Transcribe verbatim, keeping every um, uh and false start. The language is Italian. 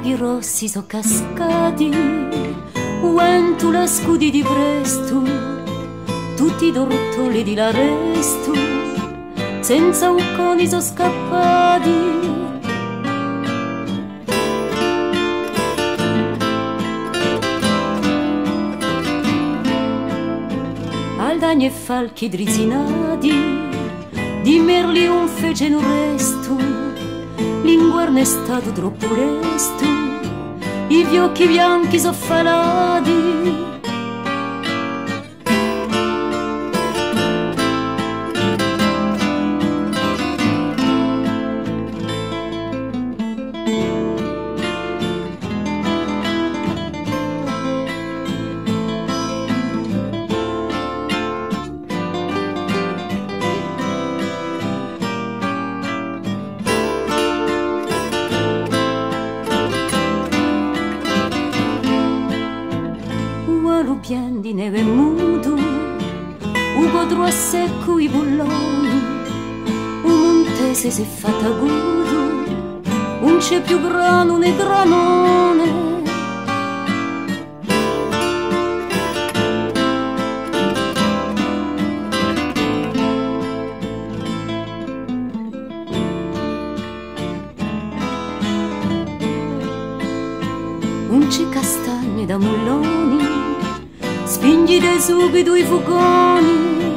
laghi rossi so cascati, uentula scudi di presto, tutti i dortoli di l'arresto, senza ucconi so scappati. Aldagni e falchi drizinati, di merli un fece un resto, l'inguarno è stato troppo lesto, i fiocchi bianchi so falati. Pien di neve muto, un quadro a secco i bulloni, un montese si è fatta acuto, un c'è più grano né granone. Un c'è castagne da mulloni, spingi dei subito i fugoni,